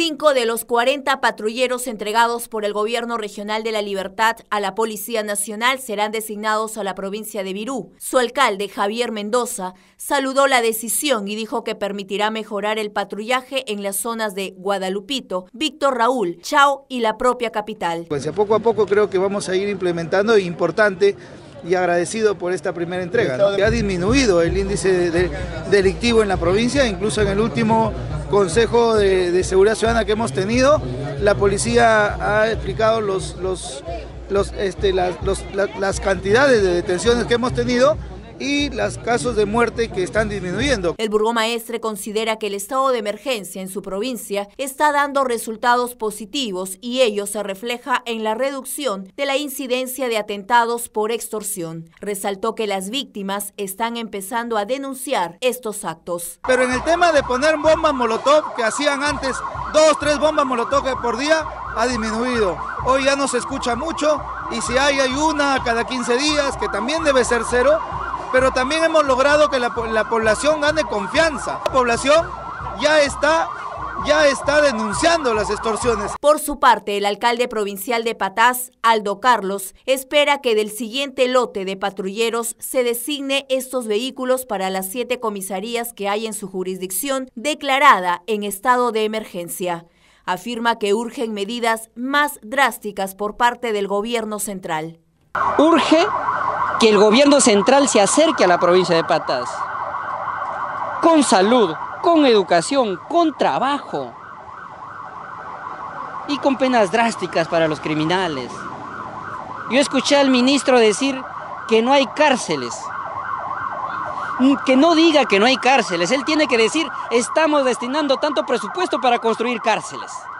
5 de los 40 patrulleros entregados por el Gobierno Regional de La Libertad a la Policía Nacional serán designados a la provincia de Virú. Su alcalde, Javier Mendoza, saludó la decisión y dijo que permitirá mejorar el patrullaje en las zonas de Guadalupito, Víctor Raúl, Chao y la propia capital. Pues poco a poco creo que vamos a ir implementando, importante y agradecido por esta primera entrega, ¿no? Ha disminuido el índice delictivo en la provincia, incluso en el último Consejo de Seguridad Ciudadana que hemos tenido, la policía ha explicado las cantidades de detenciones que hemos tenido y los casos de muerte que están disminuyendo. El burgomaestre considera que el estado de emergencia en su provincia está dando resultados positivos y ello se refleja en la reducción de la incidencia de atentados por extorsión. Resaltó que las víctimas están empezando a denunciar estos actos. Pero en el tema de poner bombas molotov, que hacían antes 2, 3 bombas molotov por día, ha disminuido. Hoy ya no se escucha mucho y si hay una cada 15 días, que también debe ser 0, pero también hemos logrado que la población gane confianza. La población ya está denunciando las extorsiones. Por su parte, el alcalde provincial de Patás, Aldo Carlos, espera que del siguiente lote de patrulleros se designe estos vehículos para las 7 comisarías que hay en su jurisdicción declarada en estado de emergencia. Afirma que urgen medidas más drásticas por parte del gobierno central. Urge que el gobierno central se acerque a la provincia de Patás, con salud, con educación, con trabajo y con penas drásticas para los criminales. Yo escuché al ministro decir que no hay cárceles, que no diga que no hay cárceles, él tiene que decir estamos destinando tanto presupuesto para construir cárceles.